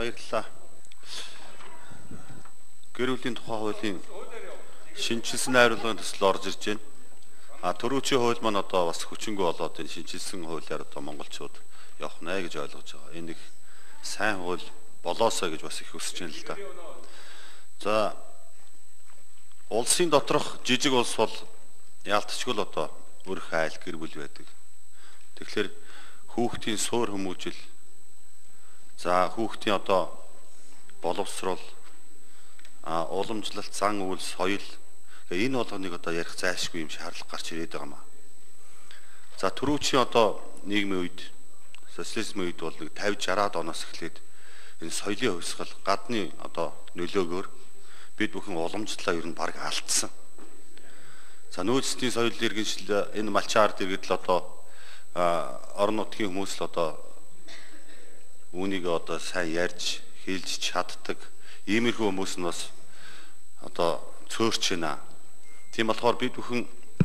баярлалаа. Гэр бүлийн тухай хуулийн шинжилсэн найруулгын төсөл орж ирж байна. Төрүүчийн хууль маань одоо бас хүчингү болоод энэ шинжилсэн хуулиар одоо монголчууд явах нэ гэж ойлгож байгаа. Энэ их сайн хууль болоосоо гэж бас их хүсэж байна л да. За улсын доторх жижиг улс бол яалтчгүй л одоо өрх айл гэр бүл байдаг. Тэгэхээр хүүхдийн суур хүмүүжил, за хүүхдийн одоо боловсрол, уламжлалт, зан үйл, соёл энэ болгоныг одоо ярих зайлшгүй юм шаардлага гарч ирээд байгаа маа. За түрүүчийн одоо нийгмийн үед, социализмын үед бол нэг 50-60-аад оноос эхлээд энэ соёлын хувьсгал, гадны одоо нөлөөгөөр бид бүхэн уламжлалаа ер нь баг алдсан. За нөөцийн соёл иргэншил энэ малчаар дэргэд л одоо орон нутгийн хүмүүс л одоо үүнийг одоо сайн ярьж, хэлж чаддаг. Иймэрхүү хүмүүс нь бас одоо цөөрч байна. Тийм болохоор бид бүхэн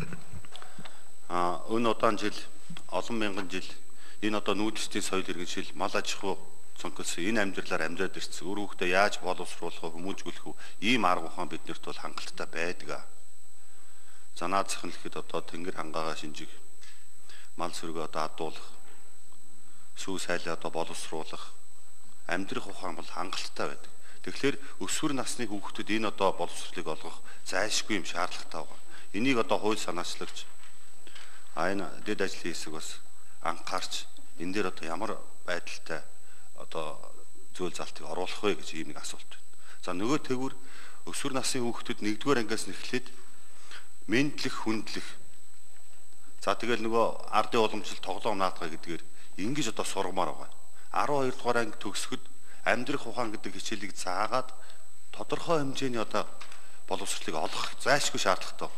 өн удаан жил, олон мянган жил энэ одоо нүүдэлтийн соёл иргэншил, мал аж ахуй цонхолсон энэ амьдралаар амьдраад ирсэн. Үр хүүхдээ яаж боловсруулах вэ, хүмүүжүүлэх вэ? Ийм арга ухаан биднэрт бол хангалттай байдаг. За наад зах нь гэхэд одоо тэнгэр хангаагаа шинжих, мал сүргээ одоо адуулах, сүү сайлаа одоо боловсруулах, амьдрах ухаан бол хангалттай байдаг. Тэгэхээр өсвөр насны хүүхдүүд энэ одоо боловсролыг олгох зайлшгүй юм шаардлагатай байна. Энийг одоо хууль санаачлагч энэ дэд ажлын хэсэг бас анхаарч энэ дээр одоо ямар байдалтай одоо зөвлөл залтыг оруулах вэ гэж ийм нэг асуулт байна. За нөгөө тэгвэр өсвөр насны хүүхдүүд 1-р ангиас нь эхлээд мэдлэх, хүндлэх. За тэгэл нөгөө ардын уламжлалт, тоглоом наадгаа гэдгээр ингэж одоо сургамаар байгаа. 12 дугаар анги төгсгөд амьдрах ухаан гэдэг хичээлийг заагаад тодорхой хэмжээний одоо боловсролыг олгох зайлшгүй шаардлагатай.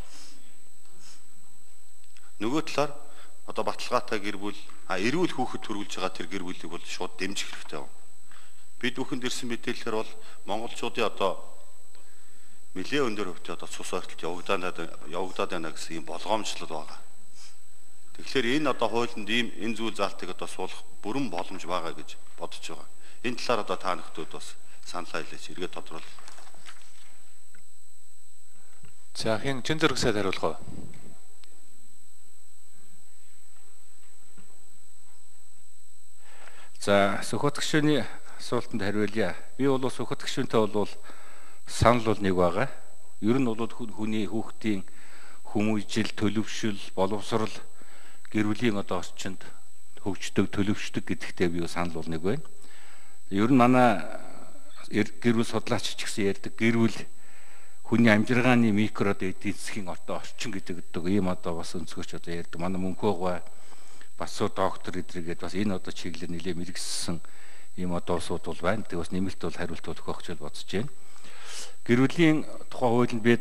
Нөгөө талаар одоо баталгаатай гэр бүл, эрүүл хүүхэд төрүүлж байгаа тэр гэр бүлийг бол шууд дэмжих хэрэгтэй байна. Бид бүхэнд ирсэн мэдээлэлээр бол монголчуудын одоо нэлээд өндөр хөвтэй одоо цус ойртолт явагдаад байна гэсэн юм болгоомжлол байгаа. Тэгэхээр энэ одоо хуулинд ийм энэ зүйл залтыг одоо суулгах бүрэн боломж байгаа гэж бодож байгаа. Энэ талаар одоо та нөхдүүд бас санал хэлээч, эргээд тодруулах. За хин чин зэрэг сайд хариулах уу? За сөхөт гишүүний асуултанд хариулъя. Би бол сөхөт гишүүнтэй бол санал бол нэг байгаа. Ер нь бол хүний хүүхдийн хүмүүжил, төлөвшил, боловсрол, гэр бүлийн одоо орчинд хөгждөг, төлөвшдөг гэдэгтээ би санал бол нэг байна. Ер нь манай гэр бүл судлаач ч гэсэн ярьдаг гэр бүл хүний амжиргааны микро эдийн засгийн одоо орчин гэдэг ийм одоо бас өнцгөрч одоо ярьдаг. Манай Мөнхөөгөө Басуу доктор эдрэгээд бас энэ одоо чиглэлээр нэлээд мэрэгссэн ийм одоо усуд бол байна. Тэг бас нэмэлт бол хариулт өгөх гэж бодож байна. Гэр бүлийн тухай хуулинд бид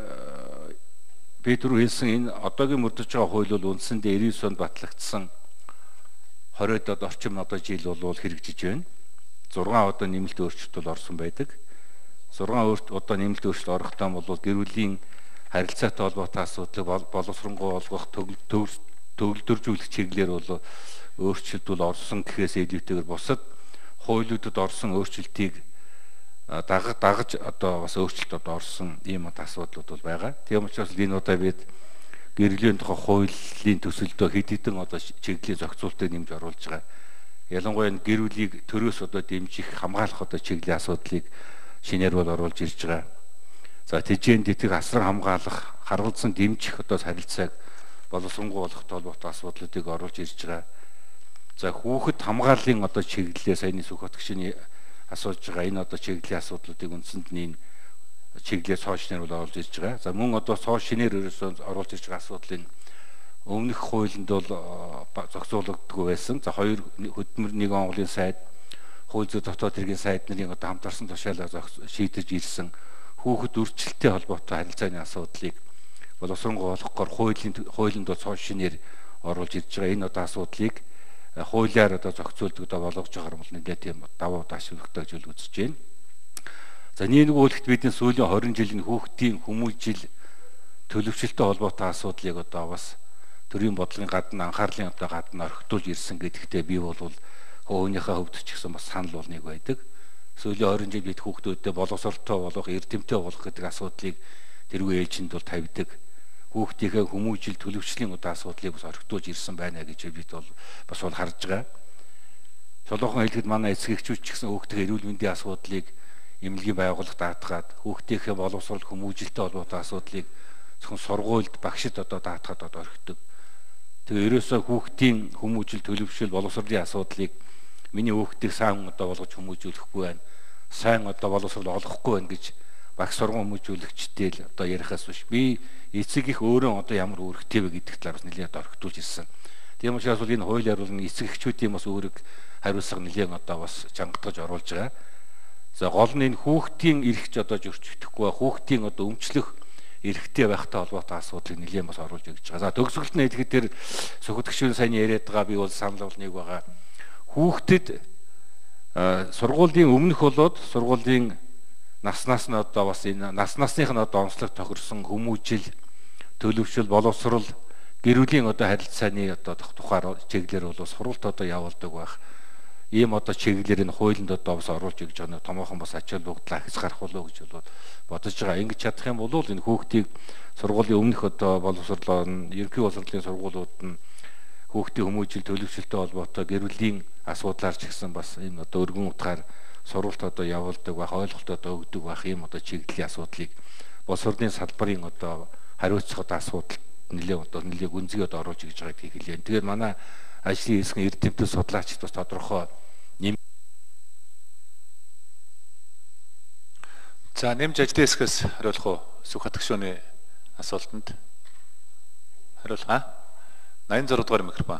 түрүү хэлсэн энэ одоогийн мөрдөж байгаа хууль бол үндсэндээ 99 онд батлагдсан 20-од орчим одоо жил бол хэрэгжиж байна. 6 одоо нэмэлт өөрчлөлт бол орсон байдаг. 6 одоо нэмэлт өөрчлөлт орохдоо бол гэр бүлийн харилцаатай холбоотой асуудлыг боловсронгуй олгох, төвлөржүүлэх чиглэлээр бол өөрчлөлт бол орсон гэхээс илүүтэйгээр бусад хуулиудад орсон өөрчлөлтийг дагаж одоо бас өөрчлөлт одоо орсон ийм асуудлууд бол байгаа. Тийм учраас энэ удаа бид гэрлийн тухай хуулийн төсөлдөө хэд хэдэн одоо чиглэлийн зохицуултыг нэмж оруулж байгаа. Ялангуяа гэр бүлийг төрөөс одоо дэмжих, хамгаалах одоо чиглэлийн асуудлыг шинээр бол оруулж ирж байгаа. За тэжээнд итгэх, асран хамгаалах, харгалзан дэмжих одоо харилцааг боловсронгуй болгох толботой асуудлуудыг оруулж ирж байгаа. За хүүхэд хамгааллын одоо чиглэлээ саяны сөхөт гишүүний асууж байгаа энэ одоо чиглэлийн асуудлуудыг үндсэнд нь чиглэлээр цоо шинээр бол оруулж ирж байгаа. За мөн одоо цоо шинээр ерөөсөө оруулж ирж байгаа асуудлыг өмнөх хуулинд бол зохицуулагддаггүй байсан. За хоёр хөдөлмөр нэгэн онголын сайд, хууль зүйн дотоод хэргийн сайд нарын одоо хамтарсан тушаалаар шийдэж ирсэн хүүхэд үржилттэй холбоотой харилцааны асуудлыг боловсронгуй болгохоор хуулинд бол цоо шинээр оруулж ирж байгаа. Энэ одоо асуудлыг хуулиар одоо зохицуулдаг одоо болгож байгаа юм бол нэлээд тийм давуу ташуулагтай гэж үзэж байна. За нэг үйлдэлт бидний сүүлийн 20 жилийн хүүхдийн хүмүүжил, төлөвшөлтөй холбоотой асуудлыг одоо бас төрийн бодлогын гадна анхаарлын одоо гадна орхитуулж ирсэн гэдэгтээ би бол хөөнийхөө хөвд ч гэсэн бас санал бол нэг байдаг. сүүлийн 20 жил бид хүүхдүүдэд боловсролтой болох, эрдэмтэй болох гэдэг асуудлыг тэргүй ээлжинд бол тавьдаг. Хүүхдийнхээ хүмүүжил төлөвчлийн асуудлыг бас орхитуулж ирсэн байна гэж бид бол бас харж байгаа. Шолоохон хэлэхэд манай эцэг эхчүүд ч гэсэн хүүхдийн эрүүл мэндийн асуудлыг эмнэлгийн байгууллагад даатгаад, хүүхдийнхээ боловсрол хүмүүжилтэй холбоотой асуудлыг зөвхөн сургуульд багшид даатгаад орхидог. Тэгээ ерөөсөө хүүхдийн хүмүүжил төлөвшил боловсролын асуудлыг миний хүүхдийг сайн болгож хүмүүжүүлэхгүй байна. Сайн боловсрол олгохгүй байна гэж багш сургууль хүмүүжүүлэгчтэй л ярихаас биш. Би эцэг их өөрөө ямар үүрэгтэй вэ гэдэг талаар бас нэлээд орхитуулж ирсэн. Тийм учраас бол энэ хуулиар бол эцэг эхчүүдийн бас үүрэг хариуцлага нэлээд бас чангатгаж оруулж байгаа. За гол нь энэ хүүхдийн эрх зөрчигдөхгүй, хүүхдийн өмчлөх эрхтэй байхтай холбоотой асуудлыг нэлээд бас оруулж өгч байгаа. За төгсгөлт нь хэлэхэд тэр сөхөдөгчийн сайн яриад байгаа би бол санал бол нэг байгаа. Хүүхдэд сургуулийн өмнөх болоод сургуулийн наснаас нь бас энэ насных нь онцлог тохирсон хүмүүжил, төлөвшил, боловсрол, гэр бүлийн харилцааны тухайар чиглэлээр бол сургалт явуулдаг байх. Ийм чиглэлээр энэ хуулинд бас оруулж өгч байгаа томоохон бас ач холбогдол ахис гарах болов гэж бол бодож байгаа. Ингэж чадах юм бол энэ хүүхдийг сургуулийн өмнөх боловсролоор нь ерөнхий боловсролын сургуулиуд нь хүүхдийн хүмүүжил төлөвшөлтэй холбоотой гэр бүлийн асуудлаар ч гэсэн бас энэ өргөн утгаар сургалт явуулдаг байх, ойлголт өгдөг байх ийм чиглэлийн асуудлыг боловсролын салбарын хариуцах асуудалд нэлээд гүнзгийд оруулж өгч байгааг хэлээ. Тэгээд манай ажлын хэсгийн эрдэмтэд судлаачид бас тодорхой За нэмж ажлын хэсгээс хариулах уу? Сөхөдөгчөөний асуултанд хариулах. 86 дугаар микрофон.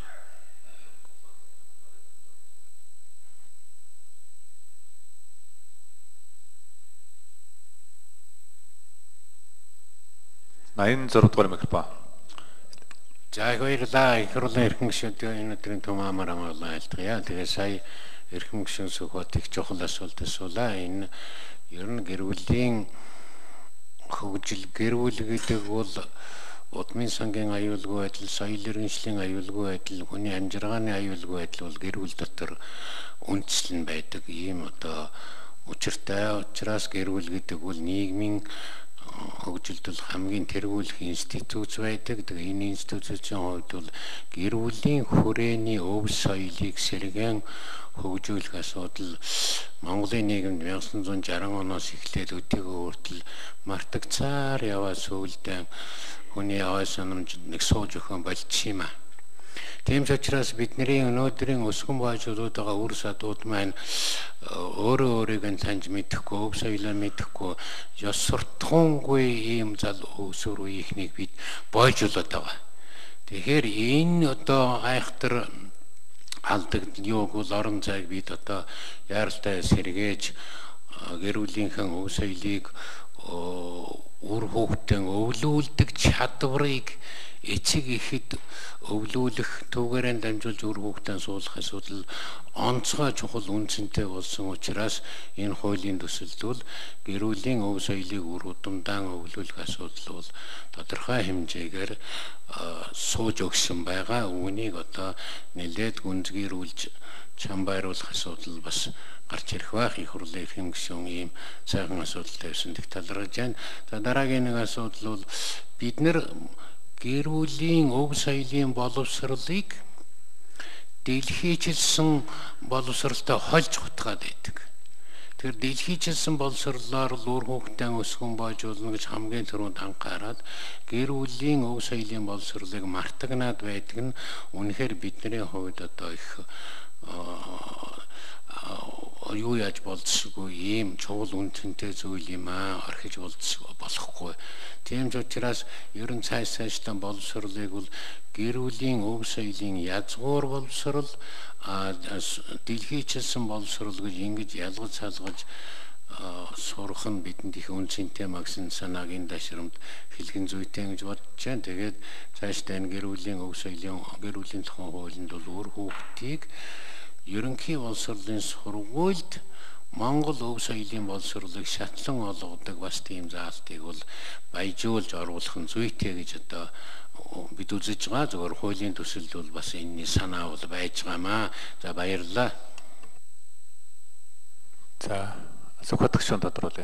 За хоёрлаа их хурлын эрхэм гишүүдийн өнөөдрийн том амар амгалан айлтгая. Тэгээ сая эрхэм гишүүн сөхөд их чухал асуулт асуулаа. Энэ ер нь гэр бүлийн хөгжил, гэр бүл гэдэг бол удмын сангийн аюулгүй байдал, соёл иргэншлийн аюулгүй байдал, хүний амжиргааны аюулгүй байдал бол гэр бүл дотор үндэслэн байдаг. Ийм учиртай. Учраас гэр бүл гэдэг бол нийгмийн хөгжилд бол хамгийн тэргүүлэх институт байдаг. Тэгээ энэ институцийн хувьд бол гэр бүлийн хүрээний өв соёлыг сэргээн хөгжүүлэх асуудал Монголын нийгэмд 1960 оноос эхлээд өдийгөө хүртэл мартагцаар яваад сүүлдээ хүний ой санамж нэг сууж өгөн болчихсон юм аа. Тийм ч учраас бидний өнөөдрийн өсгөн байжуудаа үр садууд маань өөрөө өөрийг нь таньж мэдэхгүй, өв соёлоо мэдэхгүй, ёс суртахуунгүй ийм зал өсвөр үеийнхнийг бид бойжуулаад байгаа. Тэгэхээр энэ айхтар алдаг юуг бол орон зайг бид яаралтай сэргээж гэр бүлийнхэн өв соёлыг үр хүүхдэн өвлүүлдэг чадварыг эцэг ихэд өвлүүлэх түүгээрээ дамжуулж үр хүүхдэн суулгах асуудал онцгой чухал үнцэнтэй болсон учраас энэ хуулийн төсөлд бол гэр бүлийн өв соёлыг үр удамдаан өвлүүлэх асуудал бол тодорхой хэмжээгээр сууж өгсөн байгаа. Үүнийг нэлээд гүнзгийрүүлж чамбайруулах асуудал бас гарч ирэх байх. Их хурлын эрхэм гишүүн ийм сайхан асуудал тавьсан дэх талархаж байна. За дараагийн нэг асуудал бол бид нэр гэр бүлийн өв соёлын боловсролыг дэлхийчилсэн боловсролтой хольж хутгаад байдаг. Тэр дэлхийчилсэн боловсролоор л үр хүүхдэн өсгөн бойжуулна гэж хамгийн түрүүнд анхаарал гэр бүлийн өв соёлын боловсролыг мартагнаад байдаг нь үнэхээр бидний хувьд их юу яаж болцсогүй ийм чухал үнцэнтэй зүйл юм аа, орхиж болохгүй. Тийм ч учраас ерөн цаашдаа боловсролыг бол гэр бүлийн өв соёлын язгуур боловсрол, дэлхийчилсэн боловсрол гэж ингэж ялгаж салгаж сурах нь бидэнд их үнцэнтэй магсан санааг энэ дашрамд хэлхэн зүйтэй гэж бодож байна. Тэгээд цаашдаа энэ гэр бүлийн өв соёлын гэр бүлийн тухайн хуулинд бол үр хүүхдийг ерөнхий боловсролын сургуульд Монгол өв соёлын боловсролыг шатлан олгодог бас тийм заалтыг бол баяжуулж оруулах нь зүйтэй гэж бид үзэж байгаа. Зөвхөн хуулийн төсөлд бол бас энэний санаа бол байж байгаамаа. За баярлалаа. За Сүхбатгчуун тодруулъя.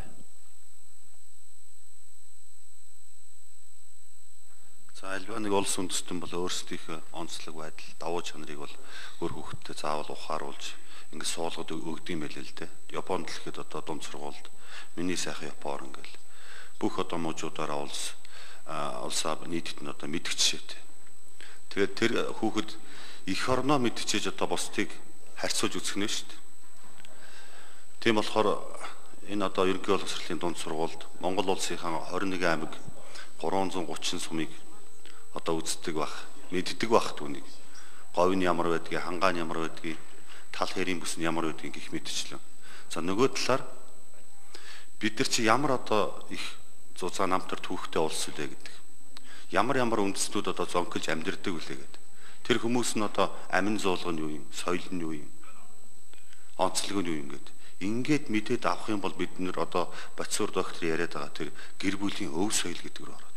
За альва нэг улс үндэстэн бол өөрсдийнхөө онцлог байдал, давуу чанарыг бол өөр хүүхдэд заавал ухааруулж ингэ суулгад өгдөг юм байл л дээ. Японд л ихэд одоо дунд сургуульд миний сайхан Япон ингээл бүх одоо мужуудаараа улсаа нийтэд нь одоо мэдгч шийдэ. Тэгээд тэр хүүхэд эх орноо мэдчихэж одоо бусдыг харьцуулж үзэх нь шүү дээ. Тийм болохоор энэ одоо ерөнхий боловсролын дунд сургуульд Монгол улсынхаа 21 аймаг 330 сумыг одоо үздэг бах, мэддэг бах түүнийг. Говь нь ямар байдгийг, хангаа нь ямар байдгийг, тал хэрийн бүс нь ямар байдгийг гих мэдчихлээ. За нөгөө талаар бид нар чи ямар одоо их зузаан намтар түүхтэй улс үлээ гэдэг. Ямар үндэстнүүд одоо зонкилж амьдэрдэг үлээ гэдэг. Тэр хүмүүс нь одоо амин зуулга нь юу юм, соёл нь юу юм, онцлог нь юу юм гэдэг. Ингээд мэдээд авах юм бол бид нэр одоо Батсуур доктор яриад байгаа тэр гэр бүлийн өв соёл гэдэг рүү ороод.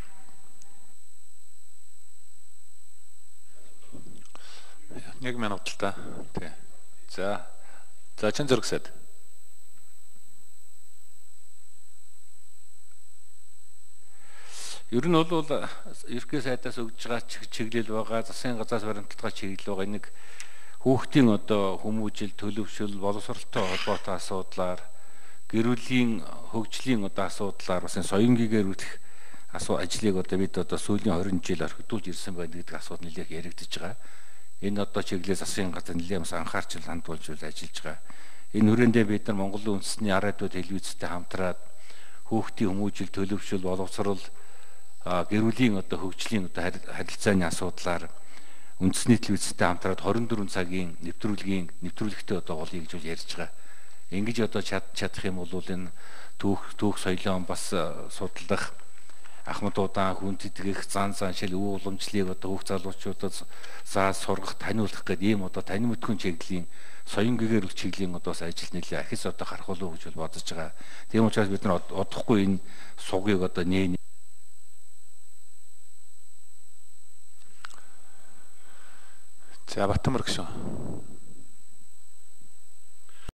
Нэг минут л та. Тий. За чин зөргсэд. Ер нь бол ерхий сайдаас өгж байгаа чиглэл байгаа, засгийн газраас баримталгаа чиглэл байгаа нэг хүүхдийн одоо хүмүүжил, төлөвшөл, боловсролтой холбоотой асуудлаар, гэр бүлийн хөгжлийн одоо асуудлаар бас соёнгийн гэрүүлэх ажлыг одоо бид одоо сүүлийн 20 жил орхидуулж ирсэн байна гэдэг асуудал нэлээх яригдж байгаа. Энэ одоо чиглэлээс засгийн газар нэлээд бас анхаарч хандуулж ажиллаж байгаа. Энэ хүрээндээ бид нар Монголын үндэсний арайдууд телевизтэй хамтраад хүүхдийн хүмүүжил, төлөвшөл, боловсрол, гэр бүлийн одоо хөгжлийн одоо харилцааны асуудлаар үндэсний телевизтэй хамтраад 24 цагийн нэвтрүүлэгтэй одоо голъё гэж ярьж байгаа. Ингэж одоо чадах юм бол энэ түүх соёлоо бас судлах, ахмад удаан хүн тэтгэх, зан шил өв уламжлалыг одоо хүүхд залуучуудад зааж сургах, таниулах гэдэг ийм одоо танин мэдхүйн чиглэлийн соён гэгэрүүлэх чиглэлийн одоо ажил нэлээ ахис одоо харах болов гэж бодож байгаа. Тийм учраас бид нар одохгүй энэ сугийг одоо За Батмөр гүшүүн.